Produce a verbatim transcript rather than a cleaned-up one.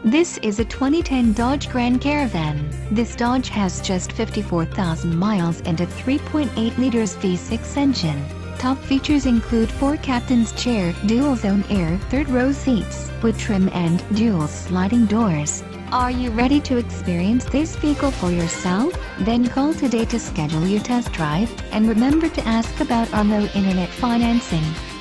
This is a twenty ten Dodge Grand Caravan. This Dodge has just fifty-four thousand miles and a three point eight liters V six engine. Top features include four captain's chair, dual zone air, third row seats with trim and dual sliding doors. Are you ready to experience this vehicle for yourself? Then call today to schedule your test drive, and remember to ask about our low internet financing.